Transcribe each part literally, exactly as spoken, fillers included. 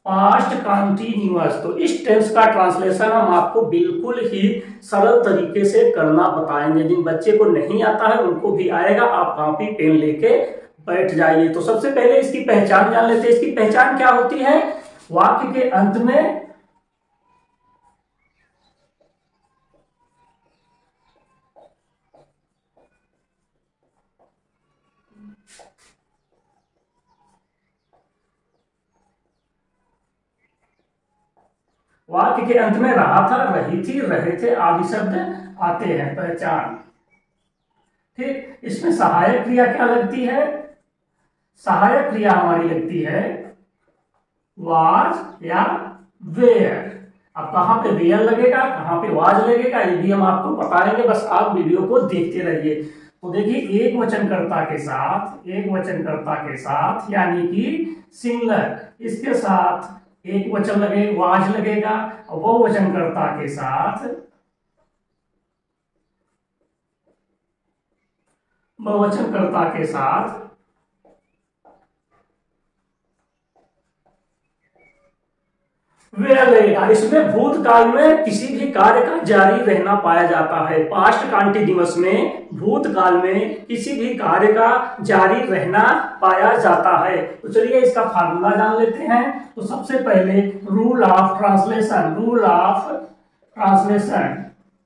Past continuous. तो इस tense का ट्रांसलेशन हम आपको बिल्कुल ही सरल तरीके से करना बताएंगे। जिन बच्चे को नहीं आता है उनको भी आएगा, आप कॉपी पेन लेके बैठ जाइए। तो सबसे पहले इसकी पहचान जान लेते हैं। इसकी पहचान क्या होती है? वाक्य के अंत में वाक्य के अंत में रहा था, रही थी, रहे थे आदि शब्द आते हैं। पहचान, ठीक। इसमें सहायक क्रिया क्या लगती है? सहायक क्रिया हमारी लगती है वाज या वेयर। अब कहां पे वेयर लगेगा, कहां पे वाज लगेगा, ये भी हम आपको बताएंगे, बस आप वीडियो को देखते रहिए। तो देखिए, एक वचनकर्ता के साथ, एक वचनकर्ता के साथ यानी कि सिंगुलर, इसके साथ एक वचन लगे वाज लगेगा, और वो वचनकर्ता के साथ बहुवचनकर्ता के साथ वेयर लगेगा। इसमें भूतकाल में किसी भी कार्य का जारी रहना पाया जाता है। पास्ट कंटिन्यूअस में भूतकाल में किसी भी कार्य का जारी रहना पाया जाता है। तो चलिए इसका फार्मूला जान लेते हैं। तो सबसे पहले rule of translation, rule of translation,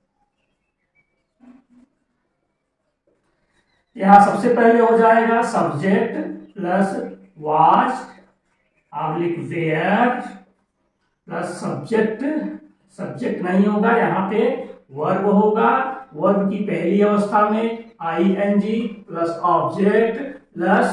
यहां सबसे पहले हो जाएगा subject plus was oblique were plus subject, subject नहीं होगा, यहाँ पे वर्ब होगा। वर्ब की पहली अवस्था में I N G plus object plus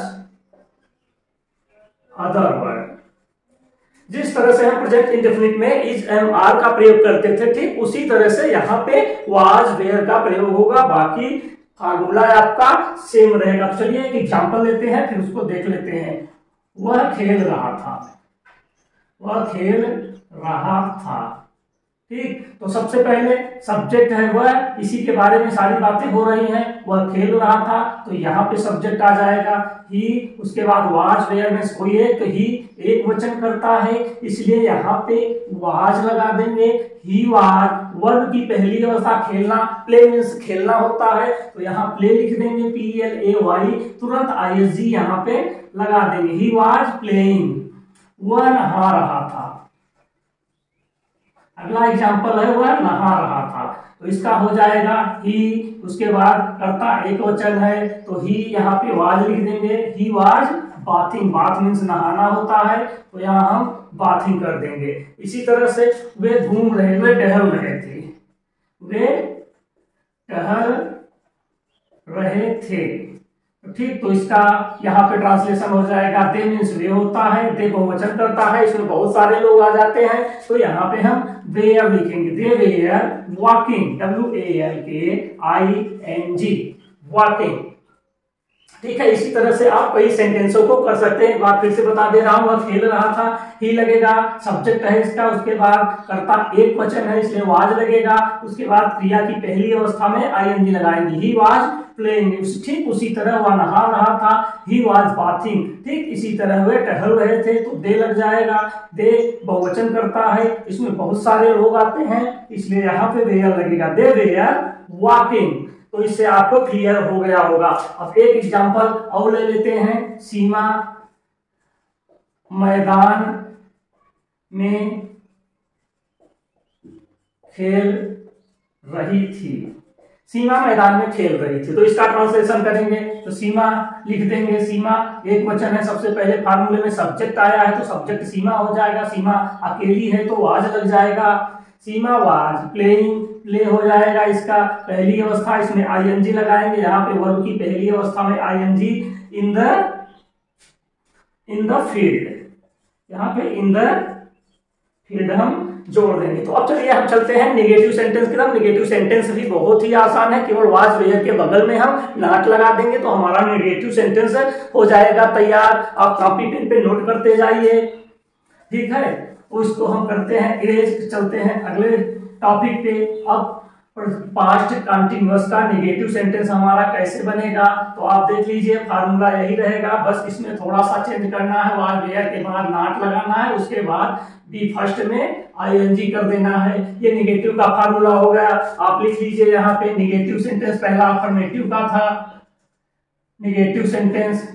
other verb. जिस तरह से हम प्रेजेंट इंडेफिनिट में इज एम आर का प्रयोग करते थे, ठीक उसी तरह से यहाँ पे वाज वेयर का प्रयोग होगा। बाकी फार्मूला आपका सेम रहेगा। तो चलिए एक एग्जांपल लेते हैं, फिर उसको देख लेते हैं। वह खेल रहा था, वह खेल रहा था, ठीक। तो सबसे पहले सब्जेक्ट है वह, इसी के बारे में सारी बातें हो रही हैं। वह खेल रहा था, तो यहाँ पे सब्जेक्ट आ जाएगा ही। उसके बाद वाज वेयर में कोई एक, तो ही एक वचन करता है, इसलिए यहाँ पे वाज लगा देंगे। ही वाज वर्ब की पहली अवस्था खेलना, प्ले मीन्स खेलना होता है, तो यहाँ प्ले लिख देंगे, पी एल ए वाई। तुरंत आई एस जी यहाँ पे लगा देंगे। ही वाज प्लेइंग, वह नहा रहा था। अगला एग्जांपल है वह नहा रहा था, तो इसका हो जाएगा ही। उसके बाद कर्ता एक वचन है, तो ही यहाँ पे वाज लिख देंगे। He was bathing, bath means नहाना होता है, तो यहाँ हम बाथिंग कर देंगे। इसी तरह से वे घूम रहे, वे टहल रहे थे, वे टहल रहे थे, ठीक। तो इसका यहाँ पे ट्रांसलेशन हो जाएगा दे मीन्स वे होता है, दे बहुवचन करता है, इसमें बहुत सारे लोग आ जाते हैं, तो यहाँ पे हम वेयर लिखेंगे। They were walking, W A L K I N ji, walking, ठीक है। इसी तरह से आप कई सेंटेंसों को कर सकते हैं। एक बार फिर से बता दे रहा हूं, वह खेल रहा था, ही लगेगा, सब्जेक्ट है इसका, उसके बाद कर्ता एक वचन है इसलिए वाज लगेगा, उसके बाद क्रिया की पहली अवस्था में आई एन जी लगाएंगे। ही वाज प्लेइंग, ठीक उसी तरह वह नहा रहा था, ही वाज बाथिंग, ठीक इसी तरह वे टहल रहे थे, तो दे लग जाएगा। दे बहुवचन करता है, इसमें बहुत सारे लोग आते हैं, इसलिए यहाँ पे वेयर लगेगा। दे वेयर वॉकिंग, तो इससे आपको क्लियर हो गया होगा। अब एक एग्जांपल और ले लेते हैं। सीमा मैदान में खेल रही थी, सीमा मैदान में खेल रही थी, तो इसका ट्रांसलेशन करेंगे तो सीमा लिख देंगे। सीमा एक वचन है, सबसे पहले फार्मूले में सब्जेक्ट आया है, तो सब्जेक्ट सीमा हो जाएगा। सीमा अकेली है तो वाज लग जाएगा। सीमा वाज प्लेइंग, प्ले हो जाएगा इसका पहली अवस्था, इसमें आईएनजी लगाएंगे। यहाँ पे वर्ब की पहली अवस्था में ING. In the in the field, यहाँ पे इन द फील्ड हम जोड़ देंगे। तो अब चलिए हम चलते हैं नेगेटिव सेंटेंस की तरफ। नेगेटिव सेंटेंस भी बहुत ही आसान है, केवल वाज वेयर के बगल में हम नॉट लगा देंगे तो हमारा नेगेटिव सेंटेंस हो जाएगा तैयार। आप कॉपी पेन पे नोट करते जाइए, ठीक है। उसको हम करते हैं इरेज, चलते हैं अगले टॉपिक पे। अब पास्ट कंटिन्यूअस का नेगेटिव सेंटेंस हमारा कैसे बनेगा, तो आप देख लीजिए फार्मूला यही रहेगा, बस इसमें थोड़ा सा चेंज करना है, वाज वेयर के बाद नॉट लगाना है, उसके बाद बी फर्स्ट में आईएनजी कर देना है। ये नेगेटिव का फार्मूला हो गया। आप लिख लीजिए यहाँ पे नेगेटिव सेंटेंस पहला अफर्मेटिव का था, नेगेटिव सेंटेंस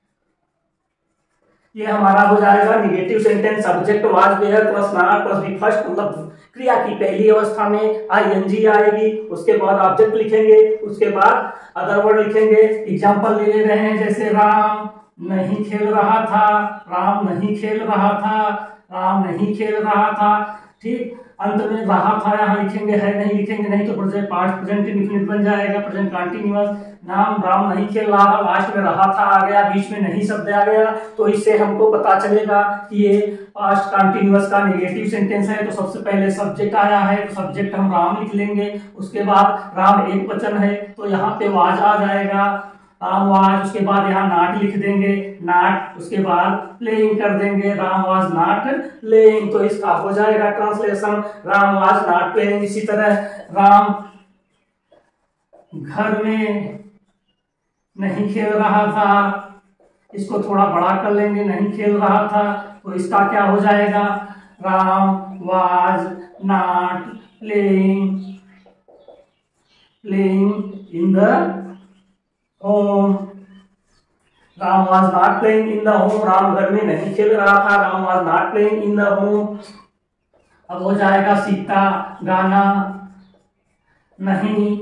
ये हमारा हो जाएगा negative sentence subject was were plus not plus V first, मतलब क्रिया की पहली अवस्था में आईएनजी आएगी, उसके बाद ऑब्जेक्ट लिखेंगे, उसके बाद अदर वर्ड लिखेंगे। एग्जांपल ले रहे हैं जैसे राम नहीं खेल रहा था, राम नहीं खेल रहा था, राम नहीं खेल रहा था। ठीक, अंत में रहा था यहाँ लिखेंगे, है नहीं लिखेंगे नहीं तो प्रेजेंट पास्ट प्रेजेंट इंडेफिनिट बन जाएगा, प्रेजेंट कंटीन्यूअस। नाम राम नहीं खेल रहा था, लास्ट में रहा था आ गया, बीच में नहीं शब्द आ गया, तो इससे हमको पता चलेगा कि ये पास्ट कंटीन्यूअस का नेगेटिव सेंटेंस है। तो सबसे पहले सब्जेक्ट आया है, तो सब्जेक्ट हम राम लिख लेंगे, उसके बाद राम एक वचन है तो यहाँ पे वाज आ जाएगा, राम वाज, उसके बाद यहाँ नाट लिख देंगे, नाट, उसके बाद प्लेइंग कर देंगे, राम वाज नॉट प्लेइंग, तो इसका हो जाएगा translation Ram was not playing. इसी तरह राम घर में नहीं खेल रहा था, इसको थोड़ा बड़ा कर लेंगे, नहीं खेल रहा था, तो इसका क्या हो जाएगा, Ram was not playing playing in the home, Ram was not playing in the home, Ram घर में नहीं खेल रहा था, Ram was not playing in the home. अब हो जाएगा सीता गाना नहीं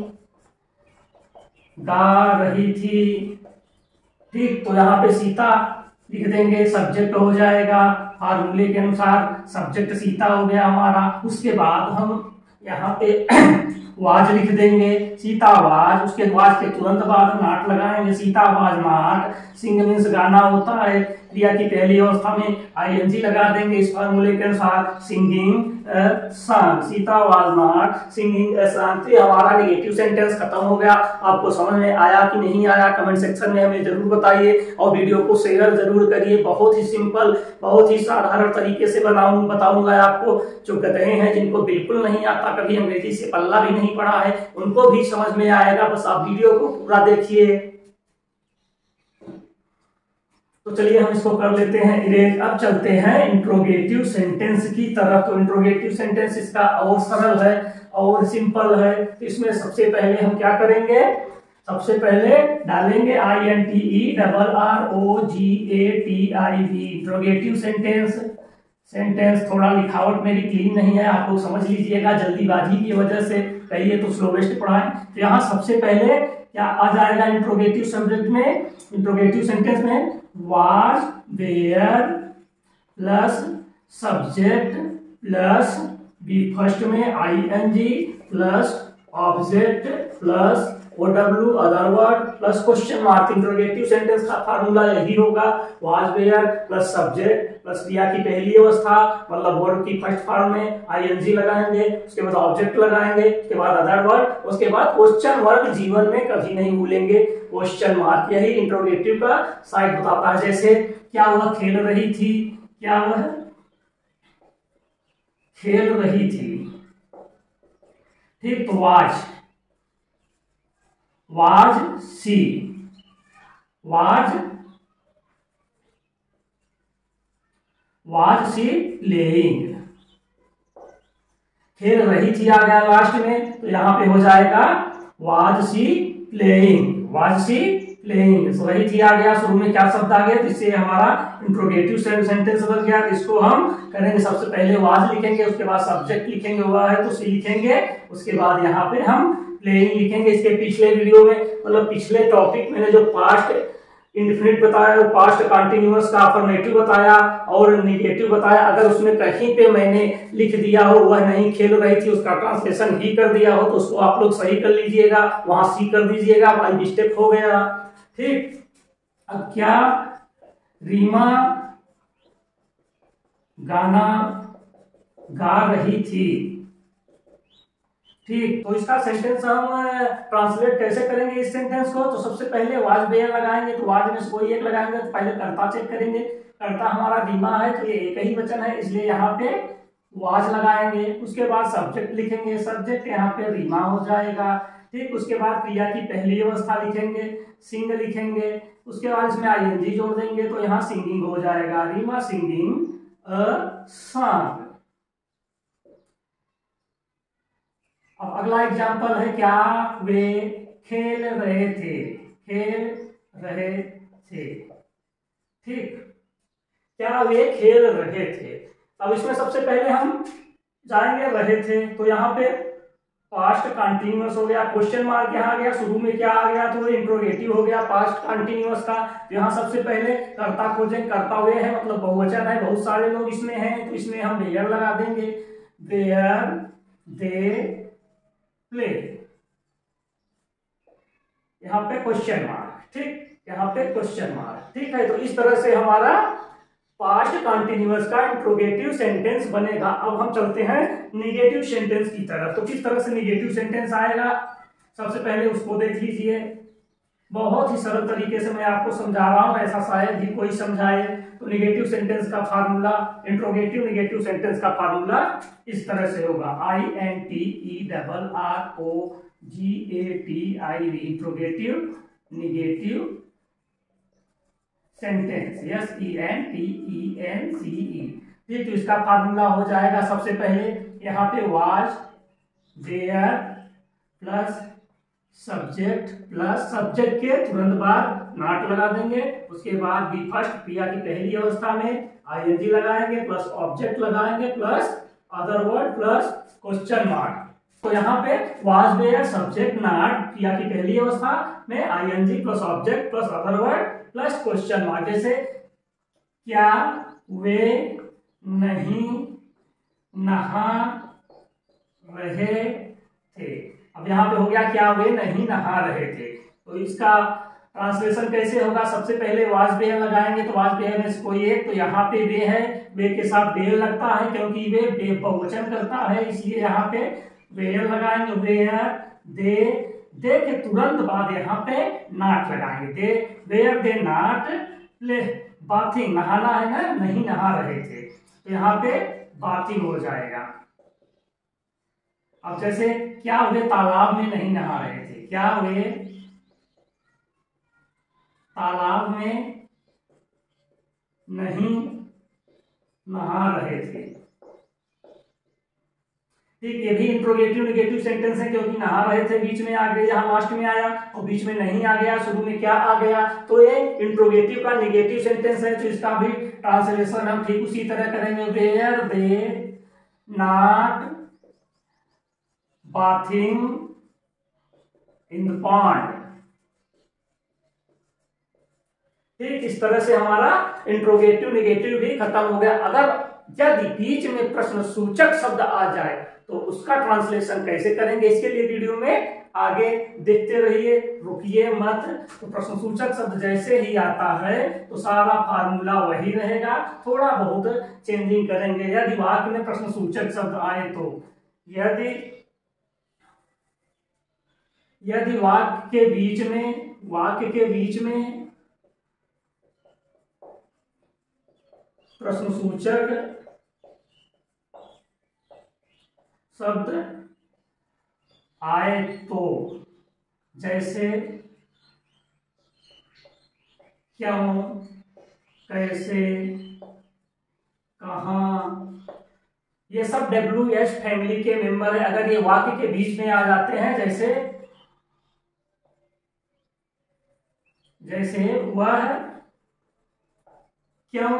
गा रही थी। ठीक, तो यहाँ पे सीता लिख देंगे, सब्जेक्ट हो जाएगा फार्मूले के अनुसार, सब्जेक्ट सीता हो गया हमारा। उसके बाद हम यहाँ पे वाज लिख देंगे, सीता वाज, उसके वाज के तुरंत बाद नाट लगाएंगे, Sita was not, sing means गाना होता है, क्रिया की पहली अवस्था में आईएनजी लगा देंगे इस फार्मूले के अनुसार, singing song, Sita was not singing a song. तो हमारा नेगेटिव सेंटेंस खत्म हो गया। आपको समझ में आया कि नहीं आया, कमेंट सेक्शन में हमें जरूर बताइए और वीडियो को शेयर जरूर करिए। बहुत ही सिंपल, बहुत ही साधारण तरीके से बनाऊं बताऊंगा आपको। जो गधे हैं, जिनको बिल्कुल नहीं आता, कभी अंग्रेजी से पल्ला भी नहीं पड़ा है, उनको भी समझ में आएगा, बस आप वीडियो को पूरा देखिए। तो चलिए हम इसको कर लेते हैं इरेज। अब चलते हैं इंट्रोगेटिव सेंटेंस की तरफ। तो इंट्रोगेटिव सेंटेंस इसका और सरल है और सिंपल है। तो इसमें सबसे पहले हम क्या करेंगे, सबसे पहले डालेंगे I N T E double R O G A T I V, interrogative sentence. Sentence थोड़ा लिखावट मेरी क्लीन नहीं है, आप लोग समझ लीजिएगा, जल्दीबाजी की वजह से कहिए तो स्लोवेस्ट पढ़ाएं। तो यहाँ सबसे पहले क्या आ जाएगा इंट्रोगेटिव सब्जेक्ट में, इंट्रोगेटिव सेंटेंस में was were plus subject plus V first में I N G plus object plus O W other word plus question mark. Interrogative sentence का फार्मूला यही होगा, was were plus subject plus क्रिया की पहली अवस्था, मतलब वर्ड की फर्स्ट फॉर्म में आईएनजी लगाएंगे, उसके बाद ऑब्जेक्ट लगाएंगे, उसके बाद अदर वर्ड, उसके बाद क्वेश्चन वर्ग। जीवन में कभी नहीं भूलेंगे क्वेश्चन मार्क, यही इंट्रोगेटिव का साइड बताता है। जैसे क्या वह खेल रही थी, क्या वह खेल रही थी। ठीक, तो was was she, was was she playing, खेल रही थी आ गया लास्ट में, तो यहां पे हो जाएगा was she playing, was she playing. रही थी आ गया, शुरू में क्या शब्द आ गया, जिससे हमारा इंट्रोगेटिव सेंटेंस बन गया। इसको हम करेंगे, सबसे पहले वाज लिखेंगे, उसके बाद सब्जेक्ट लिखेंगे, हुआ है तो सी लिखेंगे, उसके बाद यहाँ पे हम प्लेइंग लिखेंगे। इसके पिछले वीडियो में, मतलब पिछले टॉपिक मैंने जो पास्ट इंडेफिनिट बताया, वो पास्ट कंटिन्यूअस का अफर्मेटिव बताया और नेगेटिव बताया। अगर उसमें कहीं पे मैंने लिख दिया हो वह नहीं खेल रही थी, उसका ट्रांसलेशन ही कर दिया हो, तो उसको आप लोग सही कर लीजिएगा, वहां सी कर दीजिएगा, बाई मिस्टेक हो गया। ठीक, अब क्या रीमा गाना गा रही थी। ठीक, तो इसका सेंटेंस हम ट्रांसलेट कैसे करेंगे इस सेंटेंस को, तो सबसे पहले वाज वेयर लगाएंगे, तो वाज में से कोई एक लगाएंगे, तो पहले कर्ता चेक करेंगे, कर्ता हमारा रीमा है, तो ये एक ही वचन है, इसलिए यहाँ पे वाज लगाएंगे, उसके बाद सब्जेक्ट लिखेंगे, सब्जेक्ट यहाँ पे रीमा हो जाएगा। ठीक, उसके बाद क्रिया की पहली अवस्था लिखेंगे, सिंग लिखेंगे, उसके बाद इसमें आईएनजी जोड़ देंगे तो यहाँ सिंगिंग हो जाएगा, रीमा सिंगिंग अ सॉन्ग। अब अगला एग्जांपल है, क्या वे खेल रहे थे, खेल रहे थे। ठीक, क्या वे खेल रहे थे। अब इसमें सबसे पहले हम जाएंगे रहे थे, तो यहाँ पे पास्ट कंटिन्यूअस हो गया, क्वेश्चन मार्क यहाँ आ गया, शुरू में क्या आ गया तो इंट्रोगेटिव हो गया पास्ट कंटिन्यूअस का। तो यहाँ सबसे पहले कर्ता खोजें, कर्ता वे है मतलब बहुवचन है, बहुत सारे लोग इसमें हैं, तो इसमें हम वेयर लगा देंगे, वेयर दे प्ले, यहाँ पे क्वेश्चन मार्क। ठीक, यहाँ पे क्वेश्चन मार्क। ठीक है, तो इस तरह से हमारा पास्ट कंटिन्यूअस का इंट्रोगेटिव सेंटेंस बनेगा। अब हम चलते हैं निगेटिव सेंटेंस की तरफ। तो किस तरह से निगेटिव सेंटेंस आएगा, सबसे पहले उसको देख लीजिए। बहुत ही सरल तरीके से मैं आपको समझा रहा हूं, ऐसा शायद ही कोई समझाए। तो निगेटिव सेंटेंस का फार्मूला, इंट्रोगेटिव निगेटिव सेंटेंस का फार्मूला इस तरह से होगा, I N T E double R O G A T I V, interrogative negative sentence, S E N T E N C E. ठीक, तो इसका फार्मूला हो जाएगा, सबसे पहले यहाँ पे was were plus subject plus subject के तुरंत बाद नॉट लगा देंगे, उसके बाद बी फर्स्ट क्रिया की पहली अवस्था में आईएनजी लगाएंगे प्लस ऑब्जेक्ट लगाएंगे plus other word plus question mark. तो यहाँ पे वाज वेयर सब्जेक्ट नॉट क्रिया की पहली अवस्था में ING plus object plus other word plus question mark. जैसे क्या वे नहीं नहा रहे थे। अब यहाँ पे हो गया क्या वे नहीं नहा रहे थे, तो इसका ट्रांसलेशन कैसे होगा, सबसे पहले वाज वेयर लगाएंगे, तो वाज वेयर में से कोई एक, तो यहाँ पे वे है, वे के साथ वेयर लगता है क्योंकि वे वे बहुवचन करता है, इसलिए यहाँ पे वेयर लगाएंगे, वेयर दे, दे के तुरंत बाद यहाँ पे नॉट लगाएंगे, they were they not play bathing, नहाना है ना, नहीं नहा रहे थे, तो यहाँ पे बाथिंग हो जाएगा। अब जैसे क्या वे तालाब में नहीं नहा रहे थे, क्या वे तालाब में नहीं नहा रहे थे। ठीक, ये भी इंट्रोगेटिव नेगेटिव सेंटेंस है क्योंकि नहा रहे थे बीच में आ गया, यहाँ लास्ट में आया, और बीच में नहीं आ गया, शुरू में क्या आ गया, तो ये इंट्रोगेटिव का नेगेटिव सेंटेंस है। तो इसका भी ट्रांसलेशन हम ठीक उसी तरह करेंगे, were they not bathing in the pond. ठीक, इस तरह से हमारा इंट्रोगेटिव नेगेटिव भी खत्म हो गया। अगर यदि बीच में प्रश्न सूचक शब्द आ जाए तो उसका ट्रांसलेशन कैसे करेंगे, इसके लिए वीडियो में आगे देखते रहिए, रुकिए मत। तो प्रश्न सूचक शब्द जैसे ही आता है तो सारा फार्मूला वही रहेगा, थोड़ा बहुत चेंजिंग करेंगे। यदि वाक्य में प्रश्न सूचक शब्द आए तो यदि यदि वाक्य के बीच में वाक्य के बीच में प्रश्न सूचक शब्द आए तो, जैसे क्यों, कैसे, कहां, ये सब डब्ल्यू एच फैमिली के मेंबर है। अगर ये वाक्य के बीच में आ जाते हैं, जैसे जैसे वह क्यों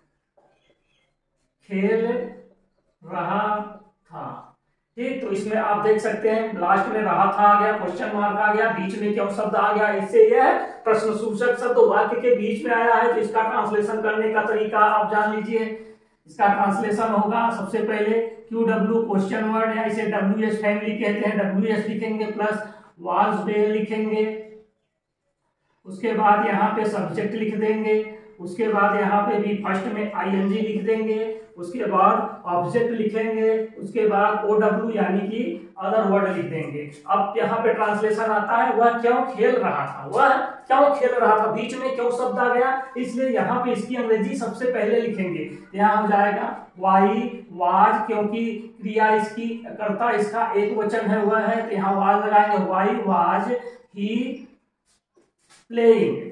खेल रहा था। ठीक, तो इसमें आप देख सकते हैं लास्ट में रहा था आ गया, क्वेश्चन मार्क आ गया, बीच में क्यों शब्द आ गया, इससे यह प्रश्न सूचक शब्द वाक्य के बीच में आया है। तो इसका ट्रांसलेशन करने का तरीका आप जान लीजिए। इसका ट्रांसलेशन होगा, सबसे पहले क्यू डब्ल्यू क्वेश्चन वर्ड, या इसे डब्ल्यू एस फैमिली कहते हैं, डब्ल्यू एस लिखेंगे प्लस वाज वेयर लिखेंगे, उसके बाद यहाँ पे सब्जेक्ट लिख देंगे, उसके बाद यहाँ पे भी फर्स्ट में आईएनजी लिख देंगे, उसके बाद ऑब्जेक्ट लिखेंगे, उसके बाद ओ डब्ल्यू यानी कि अदर वर्ड लिख देंगे। अब यहाँ पे ट्रांसलेशन आता है, वह क्यों खेल रहा था, वह क्यों खेल रहा था, बीच में क्यों शब्द आ गया, इसलिए यहाँ पे इसकी अंग्रेजी सबसे पहले लिखेंगे। यहाँ हो जाएगा वाई वाज, क्योंकि क्रिया इसकी कर्ता इसका एक वचन है वह है, तो यहाँ वाज लगाएंगे, वाई वाज ही प्लेइंग।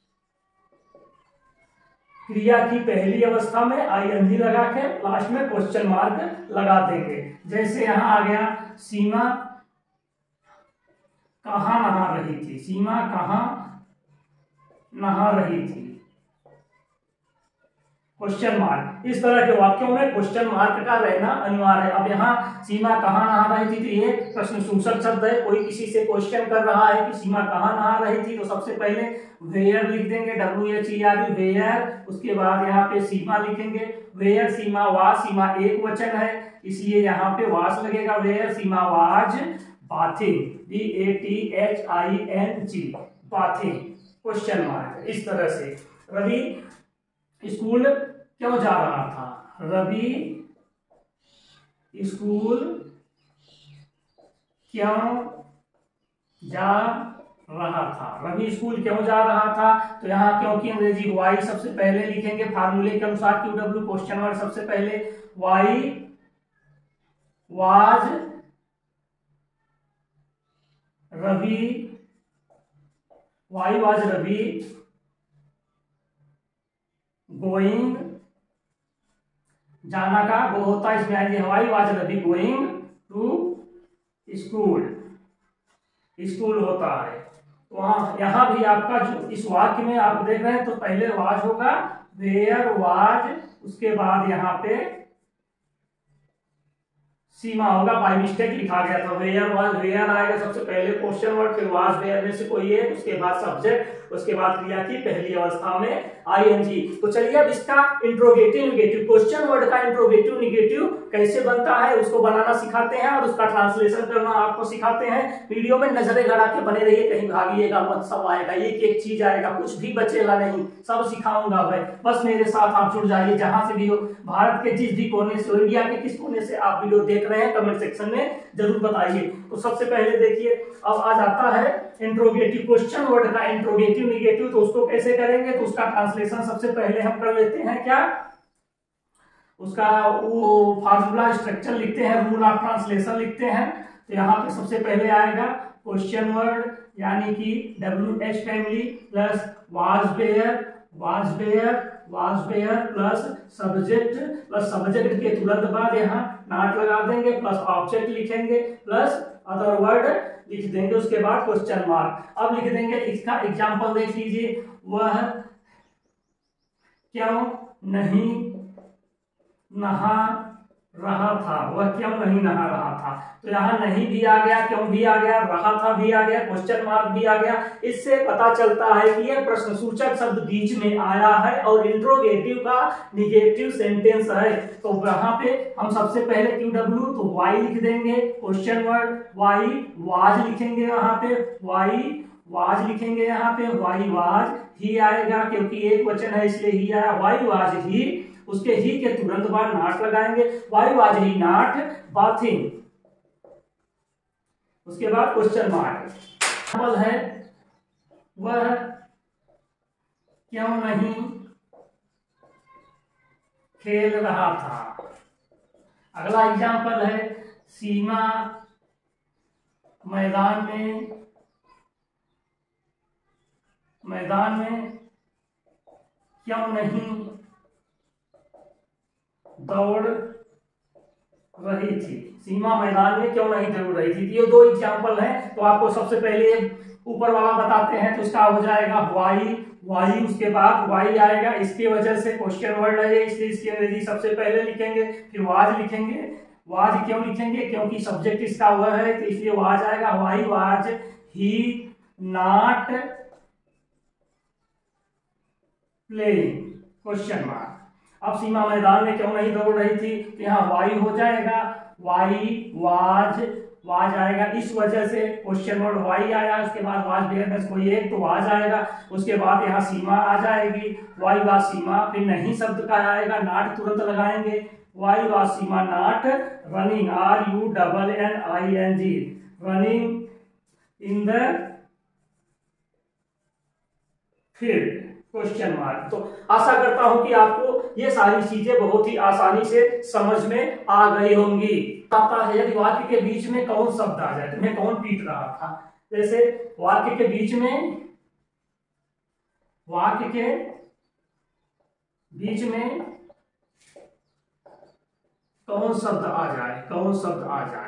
क्रिया की पहली अवस्था में आईएनजी लगा के लास्ट में क्वेश्चन मार्क लगा देंगे। जैसे यहां आ गया सीमा कहां नहा रही थी, सीमा कहां नहा रही थी, क्वेश्चन मार्क। इस तरह के वाक्यों में क्वेश्चन मार्क का रहना अनिवार्य है। अब यहाँ सीमा कहाँ नहा रही थी, तो ये प्रश्न सूचक शब्द है, कोई किसी से क्वेश्चन कर रहा है कि सीमा कहाँ नहा रही थी, तो सबसे पहले वेयर लिख देंगे, W H E R where. उसके बाद यहाँ पे सीमा लिखेंगे, वेयर सीमा वाज, सीमा एक वचन है इसलिए यहाँ पे वाज लगेगा, where Seema was bathing, B A T H I N G, bathing, question mark. इस तरह से रवि स्कूल क्यों जा रहा था, रवि स्कूल क्यों जा रहा था, रवि स्कूल क्यों जा रहा था, तो यहाँ क्योंकि अंग्रेजी वाई सबसे पहले लिखेंगे फार्मूले के अनुसार, क्यू डब्ल्यू क्वेश्चन वर्ड सबसे पहले, why was Ravi, why was Ravi going, जाना का वो होता है इसमें आएंगे, why was Ravi going to school, school होता है। वहां यहां भी आपका जो इस वाक्य में आप देख रहे हैं तो पहले वाज होगा, वेयर वाज, उसके बाद यहाँ पे सीमा होगा, बाय मिस्टेक लिखा गया था, वेयर वाज, वेयर आएगा सबसे पहले क्वेश्चन वर्ड, फिर वाज वेयर में से कोई एक, उसके बाद सब्जेक्ट, उसके बाद क्रिया की पहली अवस्था में आईएनजी। तो चलिए अब इसका इंट्रोगेटिव निगेटिव, क्वेश्चन वर्ड का इंट्रोगेटिव निगेटिव कैसे बनता है उसको बनाना सिखाते हैं और उसका ट्रांसलेशन करना आपको सिखाते हैं। वीडियो में नजरें गड़ा के बने रहिए, कहीं भागिएगा मत, सब आएगा, एक एक चीज आएगा, कुछ भी बचेगा नहीं, सब सिखाऊंगा भाई, बस मेरे साथ आप जुड़ जाइए। जहां से भी हो, भारत के जिस भी कोने से, इंडिया के किस कोने से आप वीडियो देख रहे हैं कमेंट सेक्शन में जरूर बताइए। तो सबसे पहले देखिए अब आ जाता है इंट्रोगेटिव, क्वेश्चन वर्ड का इंट्रोगेटिव निगेटिव, तो उसको कैसे करेंगे, तो उसका ट्रांसलेशन सबसे पहले हम कर लेते हैं, क्या उसका वो फार्मूला स्ट्रक्चर लिखते हैं, रूल ऑफ ट्रांसलेशन लिखते हैं। तो यहाँ पे सबसे पहले आएगा क्वेश्चन वर्ड यानी कि W H family plus was were, was were, was were plus subject, plus subject के तुरंत बाद यहाँ नॉट लगा देंगे, प्लस ऑब्जेक्ट लिखेंगे, प्लस अदर वर्ड लिख देंगे, उसके बाद क्वेश्चन मार्क। अब लिख देंगे, इसका एग्जांपल देख लीजिए, वह क्यों नहीं नहा रहा था, वह क्यों नहीं नहा रहा था, तो यहाँ नहीं भी आ गया, क्यों भी आ गया, रहा था भी आ गया, क्वेश्चन मार्क भी आ गया। इससे पता चलता है कि यह प्रश्न सूचक शब्द बीच में आया है और इंट्रोगेटिव का निगेटिव सेंटेंस है। तो यहाँ पे हम सबसे पहले क्यू डब्ल्यू तो वाई लिख देंगे, क्वेश्चन वर्ड वाई वाज लिखेंगे, यहाँ पे वाई वाज लिखेंगे, यहाँ पे वाई वाज ही आएगा क्योंकि एक वचन है इसलिए ही आया, वाई वाज ही, उसके ही के तुरंत बाद नॉट लगाएंगे, why was he not bathing, उसके बाद क्वेश्चन मार्क है, वह क्यों नहीं खेल रहा था। अगला एग्जाम्पल है, सीमा मैदान में मैदान में क्यों नहीं दौड़ रही थी, सीमा मैदान में क्यों नहीं दौड़ रही थी। ये दो एग्जाम्पल हैं, तो आपको सबसे पहले ऊपर वाला बताते हैं, तो इसका हो जाएगा वाई वाई, उसके बाद वाई आएगा, इसकी वजह से क्वेश्चन वर्ड है इसलिए इसकी अंग्रेजी सबसे पहले लिखेंगे, फिर वाज लिखेंगे, वाज क्यों लिखेंगे क्योंकि सब्जेक्ट इसका हुआ है तो इसलिए वाज आएगा, why was he not playing, question mark. अब सीमा मैदान में क्यों नहीं दौड़ रही थी, तो यहाँ वाई हो जाएगा, वाई वाज वाज आएगा, इस वजह से क्वेश्चन वर्ड वाई आया, उसके बाद वाज बेयर में कोई एक तो वाज आएगा, उसके बाद यहाँ सीमा आ जाएगी, वाई वाज सीमा, फिर नहीं शब्द का आएगा, नाट तुरंत लगाएंगे, why was Seema not running, R U double N I N G, running in the field question mark. तो आशा करता हूं कि आपको ये सारी चीजें बहुत ही आसानी से समझ में आ गई होंगी। आता है यदि वाक्य के बीच में कौन शब्द आ जाए, तुम्हें कौन पीट रहा था, जैसे वाक्य के बीच में वाक्य के बीच में कौन शब्द आ जाए, कौन शब्द आ जाए,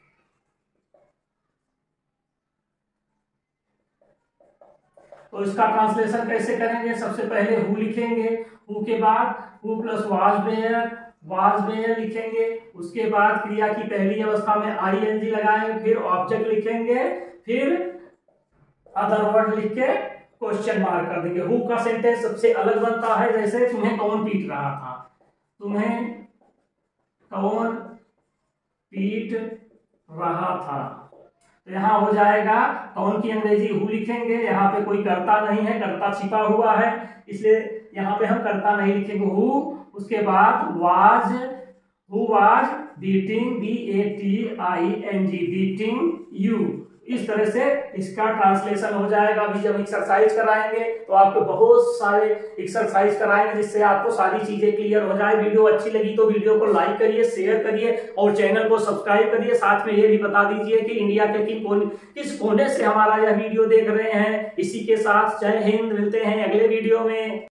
तो इसका ट्रांसलेशन कैसे करेंगे, सबसे पहले हु लिखेंगे, हु के बाद who plus was were, was were लिखेंगे, उसके बाद क्रिया की पहली अवस्था में आई एन जी लगाएंगे, फिर ऑब्जेक्ट लिखेंगे, फिर अदर वर्ड लिख के क्वेश्चन मार्क कर देंगे। हु का सेंटेंस सबसे अलग बनता है, जैसे तुम्हें कौन पीट रहा था, तुम्हें कौन पीट रहा था, तो यहाँ हो जाएगा कौन की अंग्रेजी हु लिखेंगे, यहाँ पे कोई कर्ता नहीं है, कर्ता छिपा हुआ है, इसलिए यहाँ पे हम कर्ता नहीं लिखेंगे हु, उसके बाद was, who was beating, B A T I N G, beating you, इस तरह से इसका ट्रांसलेशन हो जाएगा। अभी जब एक्सरसाइज कराएंगे तो आपको बहुत सारे एक्सरसाइज कराएंगे जिससे आपको सारी चीजें क्लियर हो जाए। वीडियो अच्छी लगी तो वीडियो को लाइक करिए, शेयर करिए और चैनल को सब्सक्राइब करिए। साथ में ये भी बता दीजिए कि इंडिया के किन कोन किस कोने से हमारा यह वीडियो देख रहे हैं। इसी के साथ जय हिंद, मिलते हैं अगले वीडियो में।